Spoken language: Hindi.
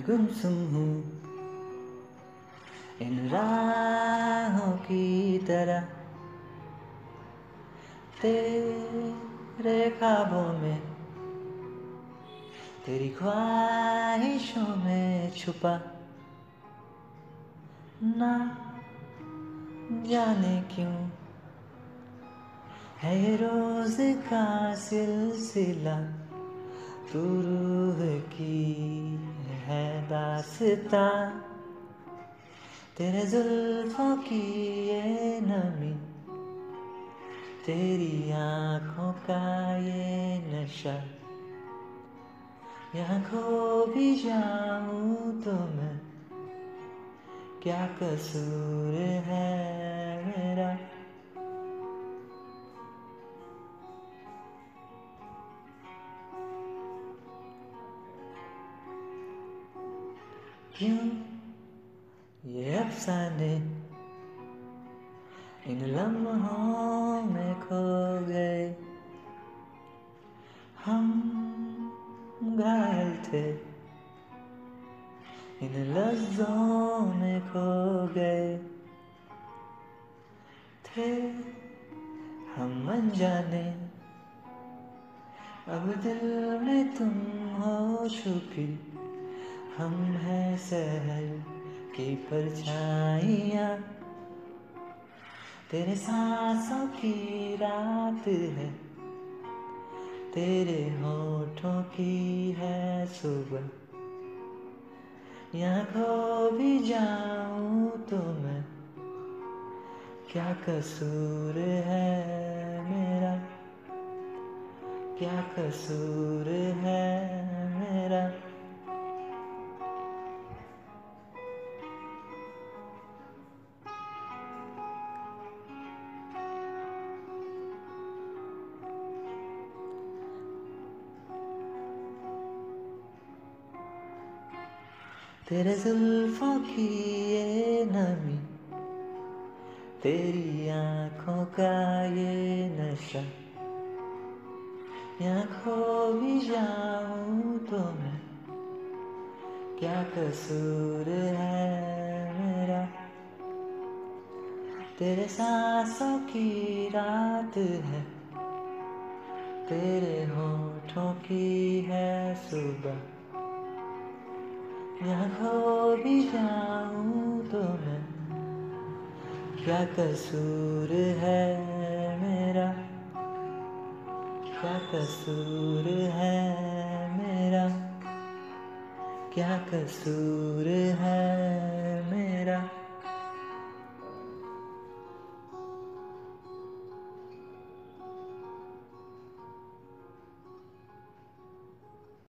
मैं गुमसुम हूँ इन राहों की तरह, तेरे ख्वाबों में, तेरी ख्वाहिशों में छुपा, ना जाने क्यों है ये रोज का सिलसिला, तू रूह की है दास्तां, तेरे जुल्फों की ये नमी, तेरी आँखों का ये नशा, यहाँ खो भी जाऊँ तो मैं, क्या कसूर है मेरा। क्यों ये अफसाने इन लम्हों में खो गए, हम घायल थे इन लफ्जों में खो गए, थे हम अनजाने, अब दिल में तुम हो छुपी, हम हैं शहर की परछाइयाँ, तेरे सांसों की रात है, तेरे होठों की है सुबह, यहाँ खो भी जाऊँ तो मैं, क्या कसूर है मेरा, क्या कसूर है मेरा। तेरे जुल्फों की ये नमी, तेरी आँखों का ये नशा, यहाँ खो भी जाऊँ तो मैं, क्या कसूर है मेरा, तेरे सांसों की रात है, तेरे होठों की है सुबह, यहाँ खो भी जाऊँ तो मैं, क्या कसूर है मेरा, क्या कसूर है मेरा, क्या कसूर